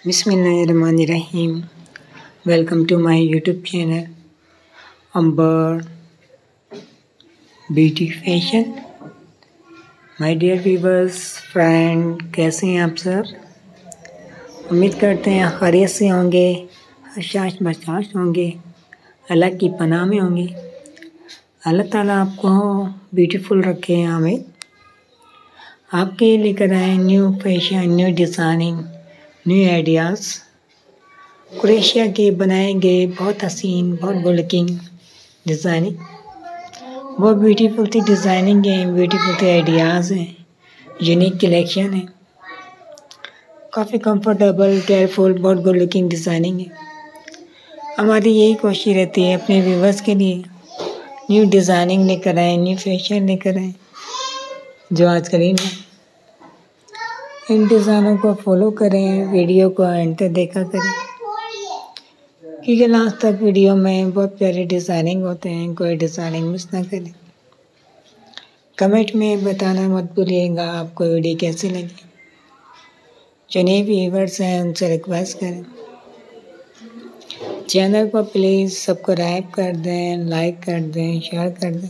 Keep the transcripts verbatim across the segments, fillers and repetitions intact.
Bismillahirrahmanirrahim. Welcome to my YouTube channel Amber Beauty Fashion. My dear viewers, friend, कैसे हैं आप सब? उम्मीद करते हैं खैरियत से होंगे, हशाश बशाश होंगे, अल्लाह की पनाह में होंगे। अल्लाह ताला आपको ब्यूटीफुल रखे। आमीन। आपके लेकर आए new fashion, new designing, new ideas. क्रोशिया के बनाए गए बहुत हसीन, बहुत गुड लुकिंग डिज़ाइनिंग, बहुत ब्यूटीफुल सी डिज़ाइनिंग है, ब्यूटीफुल सी आइडियाज़ हैं, यूनिक कलेक्शन है, काफ़ी कंफर्टेबल, केयरफुल, बहुत गुड लुकिंग डिज़ाइनिंग है। हमारी यही कोशिश रहती है अपने व्यूवर्स के लिए न्यू डिज़ाइनिंग लेकर आए, न्यू फैशन लेकर आए, जो आजकल इन है। इन डिज़ाइनों को फॉलो करें, वीडियो को एंड तक देखा करें, क्योंकि लास्ट तक वीडियो में बहुत प्यारे डिज़ाइनिंग होते हैं। कोई डिज़ाइनिंग मिस ना करें। कमेंट में बताना मत भूलिएगा आपको वीडियो कैसी लगी। जो नए व्यूअर्स हैं उनसे रिक्वेस्ट करें, चैनल को प्लीज़ सब्सक्राइब कर दें, लाइक कर दें, शेयर कर दें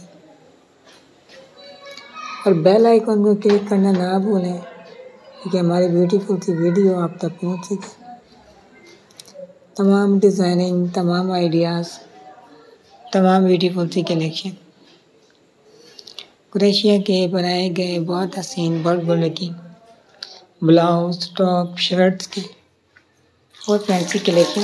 और बेल आइकन को क्लिक करना ना भूलें, क्योंकि हमारी ब्यूटीफुल सी वीडियो आप तक पहुंच सके। तमाम डिज़ाइनिंग, तमाम आइडियाज़, तमाम ब्यूटीफुल सी कलेक्शन क्रोशिया के बनाए गए बहुत हसीन, बहुत good looking blouse, top, shirts के बहुत फैंसी कलेक्शन,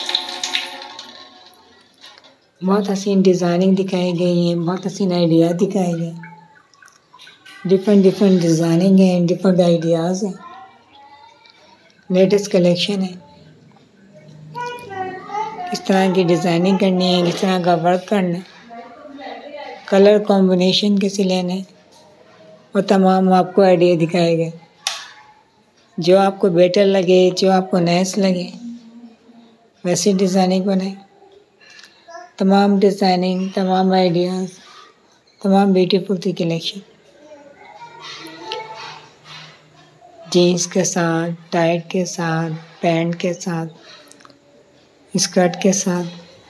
बहुत हसीन डिज़ाइनिंग दिखाई गई है, बहुत हसीन आइडिया दिखाए गए। डिफरेंट डिफरेंट डिज़ाइनिंग है, डिफरेंट आइडियाज़ हैं, लेटेस्ट कलेक्शन है। किस तरह की डिज़ाइनिंग करनी है, किस तरह का वर्क करना है, कलर कॉम्बिनेशन कैसे लेना है, और तमाम आपको आइडिया दिखाए गए। जो आपको बेटर लगे, जो आपको नाइस लगे, वैसी डिज़ाइनिंग बनाए। तमाम डिज़ाइनिंग, तमाम आइडियाज़, तमाम ब्यूटीफुल सी कलेक्शन जीन्स के साथ, टाइट के साथ, पैंट के साथ, स्कर्ट के साथ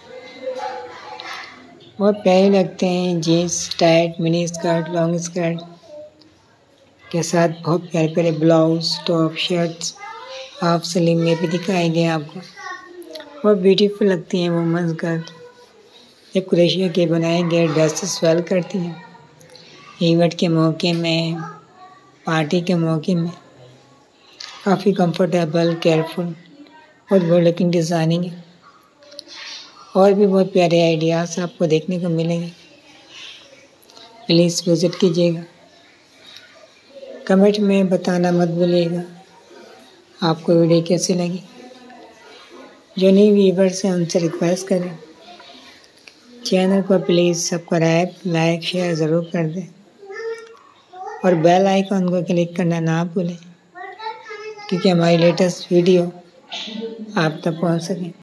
बहुत प्यारे लगते हैं। Jeans, tight, mini skirt, long skirt के साथ बहुत प्यारे प्यारे blouse, top, shirts half sleeve में भी दिखाए गए आपको। बहुत ब्यूटीफुल लगती हैं वुमेन्स गर्ल जब क्रोशिया के बनाए गए ड्रेसेस वेयर करती हैं, इवेंट के मौके में, पार्टी के मौके में। काफ़ी कंफर्टेबल, केयरफुल, बहुत गुड लुकिंग डिज़ाइनिंग है। और भी बहुत प्यारे आइडियाज़ आपको देखने को मिलेंगे। प्लीज़ विज़िट कीजिएगा। कमेंट में बताना मत भूलिएगा आपको वीडियो कैसी लगी। जो नए व्यूअर्स हैं उनसे रिक्वेस्ट करें, चैनल को प्लीज़ सब्सक्राइब, लाइक, शेयर ज़रूर कर दें और बेल आइकन को क्लिक करना ना भूलें, क्योंकि हमारी लेटेस्ट वीडियो आप तक पहुंच सके।